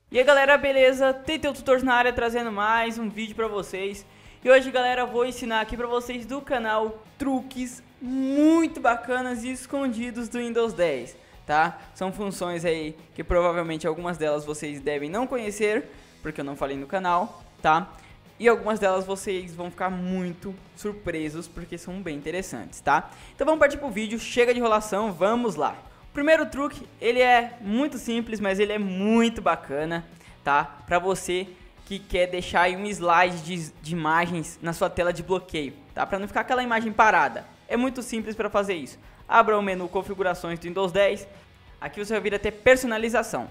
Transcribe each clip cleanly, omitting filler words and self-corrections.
E aí galera, beleza? Tentei o Tutor na área trazendo mais um vídeo pra vocês. E hoje galera, vou ensinar aqui pra vocês do canal truques muito bacanas e escondidos do Windows 10, tá? São funções aí que provavelmente algumas delas vocês devem não conhecer, porque eu não falei no canal, tá? E algumas delas vocês vão ficar muito surpresos, porque são bem interessantes, tá? Então vamos partir pro vídeo, chega de enrolação, vamos lá! O primeiro truque, ele é muito simples, mas ele é muito bacana, tá? Pra você que quer deixar aí um slide de imagens na sua tela de bloqueio, tá? Pra não ficar aquela imagem parada. É muito simples para fazer isso. Abra o menu configurações do Windows 10. Aqui você vai vir até personalização.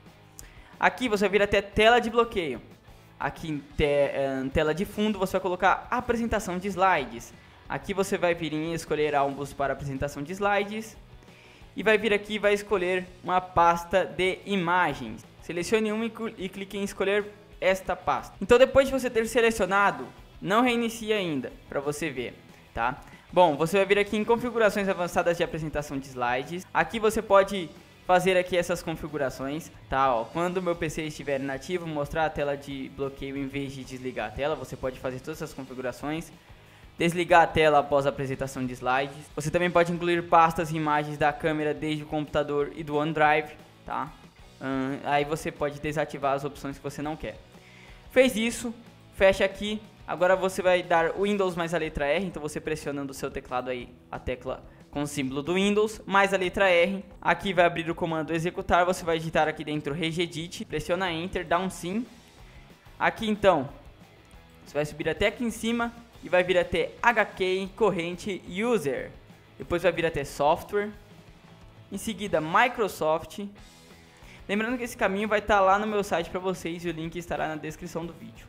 Aqui você vai vir até tela de bloqueio. Aqui em tela de fundo você vai colocar apresentação de slides. Aqui você vai vir em escolher álbuns para apresentação de slides. E vai vir aqui e vai escolher uma pasta de imagens. Selecione uma e clique em escolher esta pasta. Então depois de você ter selecionado, não reinicie ainda, para você ver, tá? Bom, você vai vir aqui em configurações avançadas de apresentação de slides. Aqui você pode fazer aqui essas configurações, tá? Ó, quando o meu PC estiver inativo, mostrar a tela de bloqueio em vez de desligar a tela, você pode fazer todas essas configurações. Desligar a tela após a apresentação de slides. Você também pode incluir pastas e imagens da câmera desde o computador e do OneDrive, tá? Aí você pode desativar as opções que você não quer. Fez isso, fecha aqui. Agora você vai dar o Windows mais a letra R, então você pressionando o seu teclado aí, a tecla com o símbolo do Windows, mais a letra R. Aqui vai abrir o comando executar, você vai digitar aqui dentro regedit, pressiona Enter, dá um sim. Aqui então, você vai subir até aqui em cima e vai vir até HK, corrente, User. Depois vai vir até Software. Em seguida, Microsoft. Lembrando que esse caminho vai estar lá no meu site para vocês e o link estará na descrição do vídeo.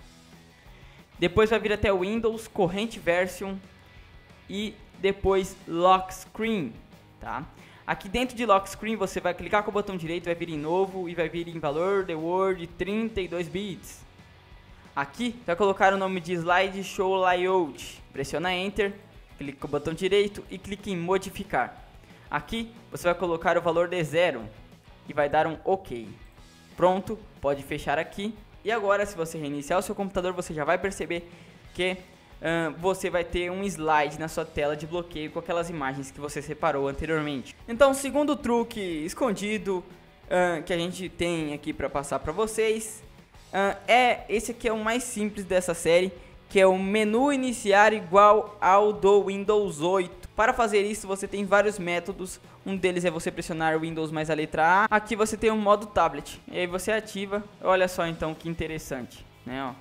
Depois vai vir até Windows, corrente Version e depois Lock Screen, tá? Aqui dentro de Lock Screen você vai clicar com o botão direito, vai vir em novo e vai vir em valor de Word 32 bits. Aqui vai colocar o nome de Slide Show Layout. Pressiona Enter, clique com o botão direito e clique em modificar. Aqui você vai colocar o valor de 0 e vai dar um OK. Pronto, pode fechar aqui. E agora, se você reiniciar o seu computador, você já vai perceber que você vai ter um slide na sua tela de bloqueio com aquelas imagens que você separou anteriormente. Então, o segundo truque escondido que a gente tem aqui para passar para vocês esse aqui é o mais simples dessa série, que é o menu iniciar igual ao do Windows 8. Para fazer isso você tem vários métodos, um deles é você pressionar o Windows mais a letra A. Aqui você tem o modo tablet, e aí você ativa, olha só então que interessante, né? Ó.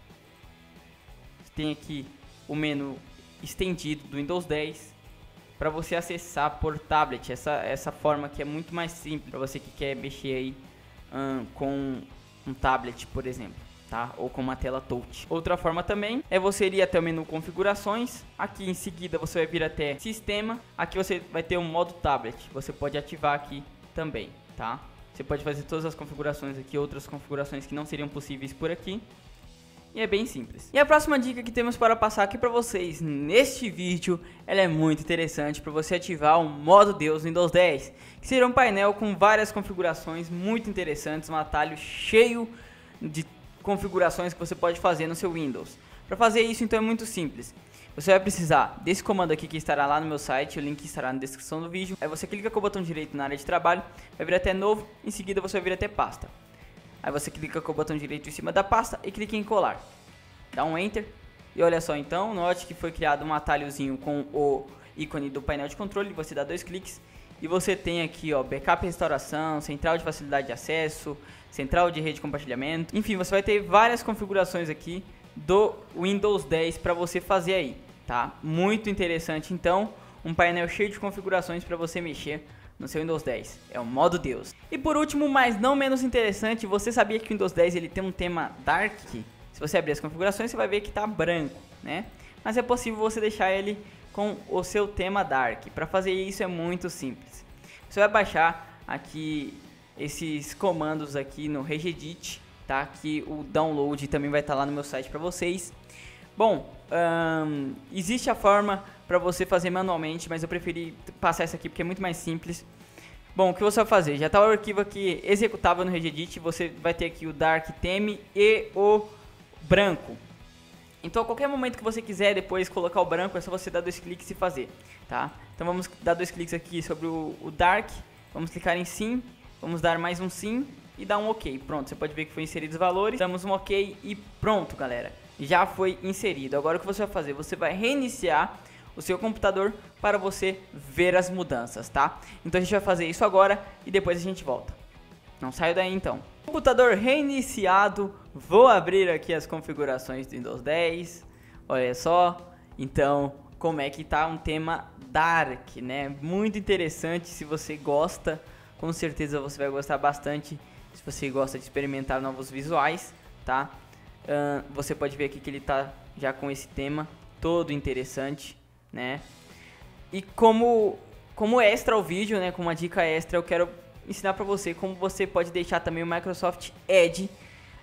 Tem aqui o menu estendido do Windows 10 para você acessar por tablet, essa forma que é muito mais simples para você que quer mexer aí com um tablet, por exemplo, tá? Ou com uma tela touch. Outra forma também é você ir até o menu configurações. Aqui em seguida você vai vir até sistema. Aqui você vai ter um modo tablet. Você pode ativar aqui também, tá? Você pode fazer todas as configurações aqui, outras configurações que não seriam possíveis por aqui. E é bem simples. E a próxima dica que temos para passar aqui para vocês neste vídeo, ela é muito interessante para você ativar o modo Deus no Windows 10, que será um painel com várias configurações muito interessantes, um atalho cheio de configurações que você pode fazer no seu Windows. Para fazer isso então é muito simples. Você vai precisar desse comando aqui que estará lá no meu site, o link estará na descrição do vídeo. Aí você clica com o botão direito na área de trabalho, vai vir até novo, em seguida você vai vir até pasta. Aí você clica com o botão direito em cima da pasta e clica em colar. Dá um Enter. E olha só então, note que foi criado um atalhozinho com o ícone do painel de controle. Você dá 2 cliques e você tem aqui, ó, backup e restauração, central de facilidade de acesso, central de rede de compartilhamento. Enfim, você vai ter várias configurações aqui do Windows 10 para você fazer aí, tá? Muito interessante então, um painel cheio de configurações para você mexer no seu Windows 10, é o modo Deus. E por último, mas não menos interessante, você sabia que o Windows 10 ele tem um tema Dark? Se você abrir as configurações, você vai ver que está branco, né? Mas é possível você deixar ele com o seu tema Dark. Para fazer isso é muito simples. Você vai baixar aqui esses comandos aqui no regedit, tá? Que o download também vai estar lá no meu site para vocês. Bom, existe a forma para você fazer manualmente, mas eu preferi passar essa aqui porque é muito mais simples. Bom, o que você vai fazer? Já está o arquivo aqui executável no Regedit. Você vai ter aqui o Dark Theme e o branco. Então a qualquer momento que você quiser depois colocar o branco, é só você dar 2 cliques e fazer, tá? Então vamos dar 2 cliques aqui sobre o Dark, vamos clicar em sim, vamos dar mais um sim e dar um ok. Pronto, você pode ver que foi inserido os valores, damos um ok e pronto, galera. Já foi inserido. Agora o que você vai fazer? Você vai reiniciar o seu computador para você ver as mudanças, tá? Então a gente vai fazer isso agora e depois a gente volta. Não saio daí então. Computador reiniciado, vou abrir aqui as configurações do Windows 10, olha só, então como é que tá um tema Dark, né, muito interessante. Se você gosta, com certeza você vai gostar bastante, se você gosta de experimentar novos visuais, tá, você pode ver aqui que ele tá já com esse tema todo interessante, né, e como extra ao vídeo, né, como uma dica extra, eu quero ensinar pra você como você pode deixar também o Microsoft Edge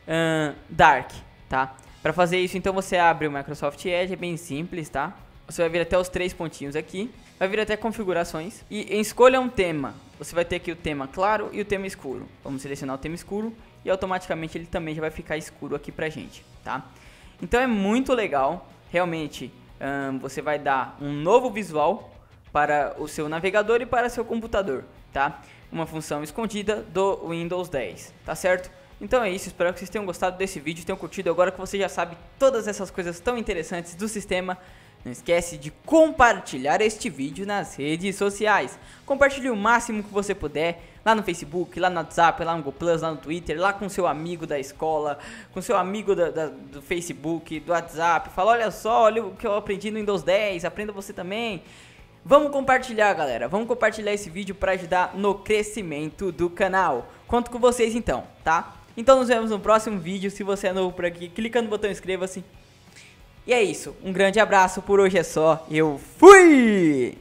Dark, tá? Pra fazer isso, então você abre o Microsoft Edge, é bem simples, tá? Você vai vir até os 3 pontinhos aqui, vai vir até configurações e escolha um tema. Você vai ter aqui o tema claro e o tema escuro. Vamos selecionar o tema escuro e automaticamente ele também já vai ficar escuro aqui pra gente, tá? Então é muito legal, realmente você vai dar um novo visual para o seu navegador e para seu computador, tá? Uma função escondida do Windows 10, tá certo? Então é isso, espero que vocês tenham gostado desse vídeo, tenham curtido. Agora que você já sabe todas essas coisas tão interessantes do sistema, não esquece de compartilhar este vídeo nas redes sociais. Compartilhe o máximo que você puder, lá no Facebook, lá no WhatsApp, lá no Google Plus, lá no Twitter, lá com seu amigo da escola, com seu amigo do Facebook, do WhatsApp. Fala, olha só, olha o que eu aprendi no Windows 10, aprenda você também. Vamos compartilhar, galera, vamos compartilhar esse vídeo para ajudar no crescimento do canal. Conto com vocês então, tá? Então nos vemos no próximo vídeo. Se você é novo por aqui, clica no botão inscreva-se. E é isso, um grande abraço, por hoje é só, eu fui!